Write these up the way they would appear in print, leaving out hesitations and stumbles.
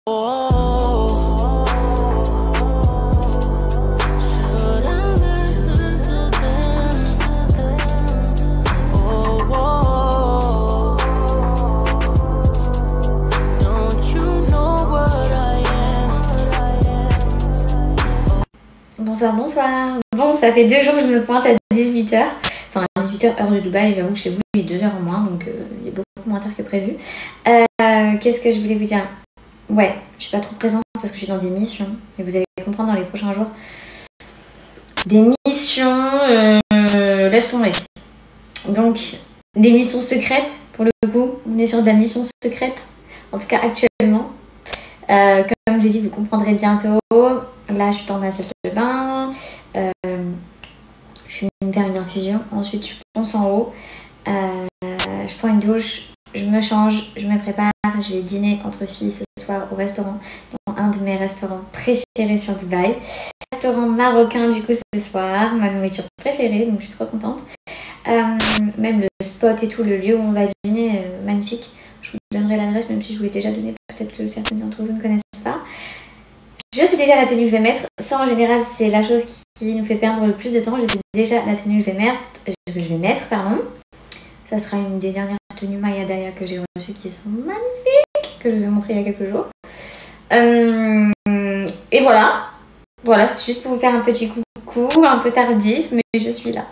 Bonsoir, bonsoir. Bon, ça fait 2 jours que je me pointe à 18h. Enfin, à 18h heure de Dubaï. J'avoue que chez vous, il est 2h en moins, donc il est beaucoup moins tard que prévu. Qu'est-ce que je voulais vous dire? Ouais, je suis pas trop présente parce que je suis dans des missions. Et vous allez comprendre dans les prochains jours. Des missions... laisse tomber. Donc, des missions secrètes, pour le coup. On est sur de la mission secrète. En tout cas, actuellement. Comme j'ai dit, vous comprendrez bientôt. Là, je suis dans ma salle de bain. Je suis venue me faire une infusion. Ensuite, je fonce en haut. Je prends une douche. Je me change. Je me prépare. Je vais dîner entre filles ce soir au restaurant. Dans un de mes restaurants préférés sur Dubaï. Restaurant marocain, du coup, ce soir. Ma nourriture préférée. Donc, je suis trop contente. Même le spot et tout, le lieu où on va dîner, magnifique. Je vous donnerai l'adresse, même si je vous l'ai déjà donné. Peut-être que certaines d'entre vous ne connaissent pas. Je sais déjà la tenue que je vais mettre. Ça, en général, c'est la chose qui nous fait perdre le plus de temps. Je sais déjà la tenue que je vais mettre. Ça sera une des dernières tenues Maya Daya que j'ai reçues qui sont magnifiques, que je vous ai montré il y a quelques jours. Et voilà. Voilà, c'est juste pour vous faire un petit coucou, un peu tardif, mais je suis là.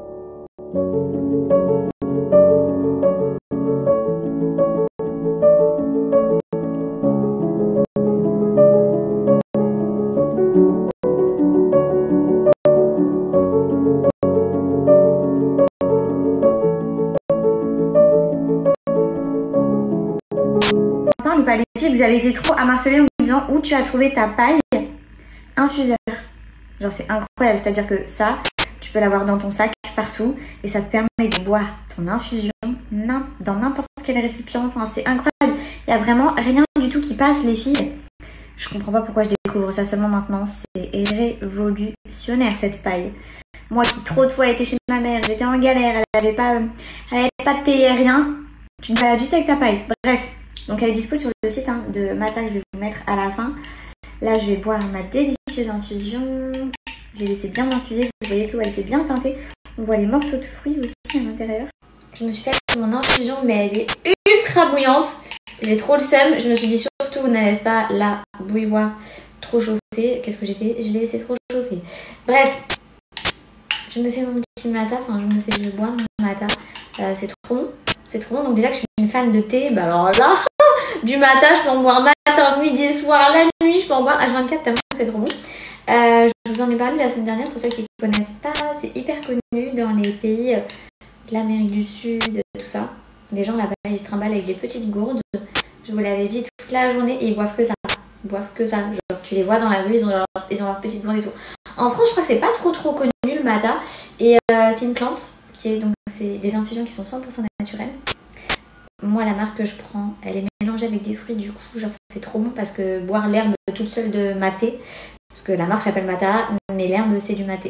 Ou pas les filles, vous avez été trop à marceler en me disant où tu as trouvé ta paille infuseur. Genre c'est incroyable, c'est à dire que ça tu peux l'avoir dans ton sac partout et ça te permet de boire ton infusion dans n'importe quel récipient. Enfin c'est incroyable, il n'y a vraiment rien du tout qui passe les filles. Je comprends pas pourquoi je découvre ça seulement maintenant, c'est révolutionnaire cette paille. Moi qui trop de fois été chez ma mère, j'étais en galère, elle avait pas de thé, rien, tu te balades juste avec ta paille. Bref. Donc elle est dispo sur le site de Mata, je vais vous mettre à la fin. Là je vais boire ma délicieuse infusion. J'ai laissé bien m'infuser, vous voyez que l'eau elle s'est bien teintée. On voit les morceaux de fruits aussi à l'intérieur. Je me suis fait mon infusion mais elle est ultra bouillante. J'ai trop le seum, je me suis dit surtout ne laisse pas la bouilloire trop chauffer. Qu'est-ce que j'ai fait? Je l'ai laissé trop chauffer. Bref, je me fais mon petit Mata, je bois mon Mata. C'est trop bon. C'est trop bon, donc déjà que je suis une fan de thé, bah alors là, du matin, je peux en boire matin, midi, soir, la nuit, je peux en boire H24 tellement c'est trop bon. Je vous en ai parlé la semaine dernière, pour ceux qui ne connaissent pas, c'est hyper connu dans les pays de l'Amérique du Sud, tout ça. Les gens là-bas, ils se trimballent avec des petites gourdes, je vous l'avais dit, toute la journée, et ils boivent que ça. Ils boivent que ça, genre tu les vois dans la rue, ils ont leur petite gourde et tout. En France, je crois que c'est pas trop connu le Mata, et c'est une plante. Donc c'est des infusions qui sont 100% naturelles. Moi la marque que je prends, elle est mélangée avec des fruits, du coup genre c'est trop bon parce que boire l'herbe toute seule de maté, parce que la marque s'appelle Mata, mais l'herbe c'est du maté.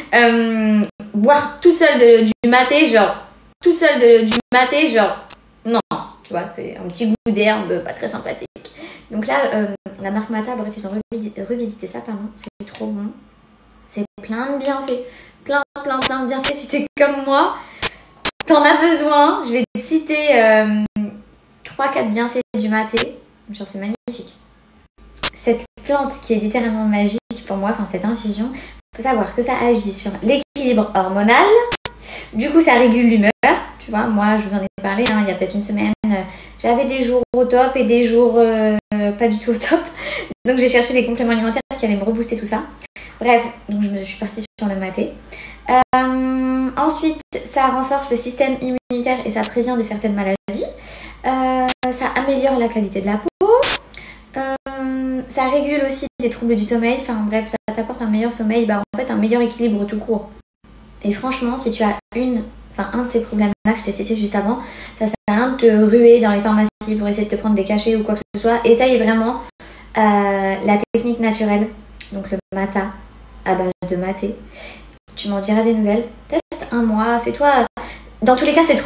Boire tout seul du maté, genre non, tu vois, c'est un petit goût d'herbe pas très sympathique. Donc là la marque Mata, bref ils ont revisité ça, c'est trop bon. C'est plein de bienfaits. Plein de bienfaits. Si t'es comme moi, t'en as besoin. Je vais te citer 3-4 bienfaits du maté. Genre c'est magnifique. Cette plante qui est littéralement magique pour moi, enfin cette infusion, il faut savoir que ça agit sur l'équilibre hormonal. Du coup ça régule l'humeur. Tu vois, moi je vous en ai parlé il y a peut-être une semaine. J'avais des jours au top et des jours pas du tout au top. Donc j'ai cherché des compléments alimentaires qui allaient me rebooster tout ça. Bref, donc je suis partie sur le maté. Ensuite, ça renforce le système immunitaire et ça prévient de certaines maladies. Ça améliore la qualité de la peau. Ça régule aussi des troubles du sommeil. Enfin bref, ça t'apporte un meilleur sommeil, en fait un meilleur équilibre tout court. Et franchement, si tu as un de ces problèmes-là que je t'ai cité juste avant, ça sert à rien de te ruer dans les pharmacies pour essayer de te prendre des cachets ou quoi que ce soit. Essaye vraiment la technique naturelle, donc le Mata à base de maté. Tu m'en diras des nouvelles. Teste un mois, fais-toi. Dans tous les cas, c'est trop bon.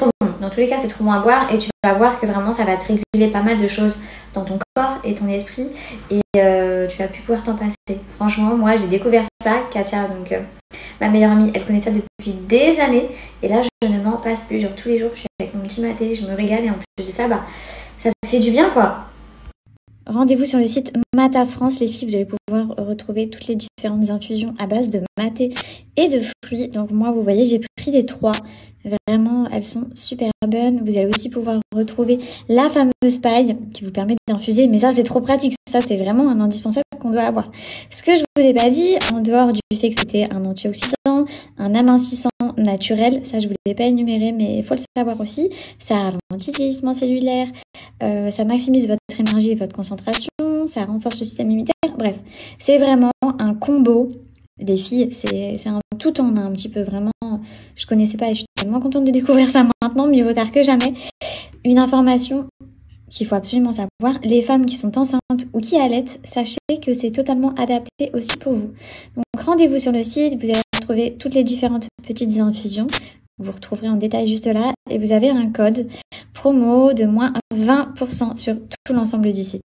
Dans tous les cas, c'est trop bon à boire et tu vas voir que vraiment ça va te réguler pas mal de choses dans ton corps et ton esprit et tu vas plus pouvoir t'en passer. Franchement, moi j'ai découvert ça, Katia, donc ma meilleure amie, elle connaît ça depuis des années et là je ne m'en passe plus. Genre tous les jours, je suis avec mon petit maté, je me régale et en plus de ça, ça te fait du bien quoi. Rendez-vous sur le site Mata France, les filles, vous allez pouvoir retrouver toutes les différentes infusions à base de maté et de fruits. Donc moi, vous voyez, j'ai pris les 3. Vraiment, elles sont super bonnes. Vous allez aussi pouvoir retrouver la fameuse paille qui vous permet d'infuser. Mais ça, c'est trop pratique. Ça, c'est vraiment un indispensable qu'on doit avoir. Ce que je vous ai pas dit, en dehors du fait que c'était un antioxydant, un amincissant naturel, ça, je vous l'ai pas énuméré, mais il faut le savoir aussi. Ça ralentit le vieillissement cellulaire, ça maximise votre énergie et votre concentration, ça renforce le système immunitaire. Bref, c'est vraiment un combo. Les filles, c'est un tout en un petit peu vraiment. Je connaissais pas et je suis tellement contente de découvrir ça maintenant, mieux vaut tard que jamais. Une information qu'il faut absolument savoir, les femmes qui sont enceintes ou qui allaitent, sachez que c'est totalement adapté aussi pour vous. Donc rendez-vous sur le site, vous allez retrouver toutes les différentes petites infusions. Vous retrouverez en détail juste là et vous avez un code promo de moins 20% sur tout l'ensemble du site.